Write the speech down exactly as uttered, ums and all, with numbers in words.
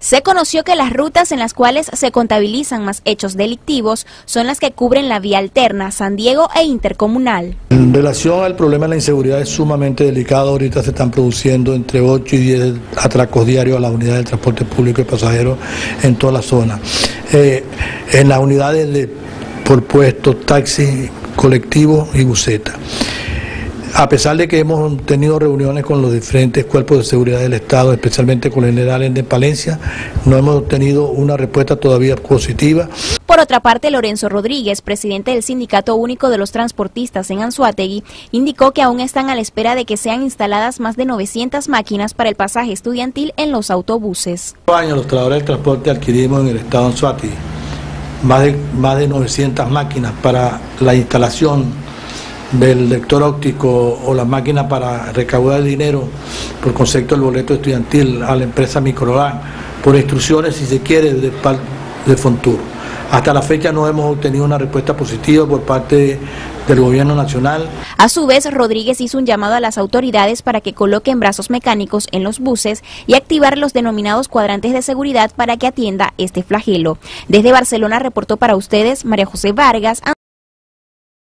Se conoció que las rutas en las cuales se contabilizan más hechos delictivos son las que cubren la vía alterna, San Diego e Intercomunal. En relación al problema de la inseguridad es sumamente delicado. Ahorita se están produciendo entre ocho y diez atracos diarios a las unidades de transporte público y pasajeros en toda la zona. Eh, en las unidades de por puesto, taxi, colectivo y buseta. A pesar de que hemos tenido reuniones con los diferentes cuerpos de seguridad del Estado, especialmente con el general de Palencia, no hemos obtenido una respuesta todavía positiva. Por otra parte, Lorenzo Rodríguez, presidente del Sindicato Único de los Transportistas en Anzoátegui, indicó que aún están a la espera de que sean instaladas más de novecientas máquinas para el pasaje estudiantil en los autobuses. En años los trabajadores del transporte adquirimos en el Estado de Anzoátegui más de, más de novecientas máquinas para la instalación del lector óptico o la máquina para recaudar el dinero por concepto del boleto estudiantil a la empresa Microban, por instrucciones, si se quiere, de, de Fontur. Hasta la fecha no hemos obtenido una respuesta positiva por parte del gobierno nacional. A su vez, Rodríguez hizo un llamado a las autoridades para que coloquen brazos mecánicos en los buses y activar los denominados cuadrantes de seguridad para que atienda este flagelo. Desde Barcelona reportó para ustedes María José Vargas.